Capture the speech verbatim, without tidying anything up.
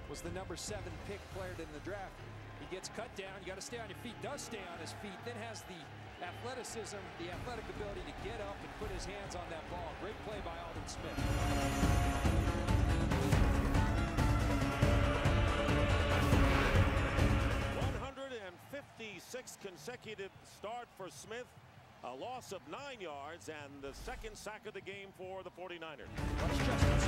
was the number seven pick player in the draft. He gets cut down. You got to stay on your feet. Does stay on his feet. Then has the athleticism, the athletic ability to get up and put his hands on that ball. Great play by Aldon Smith. one hundred fifty-sixth consecutive start for Smith. A loss of nine yards and the second sack of the game for the forty-niners.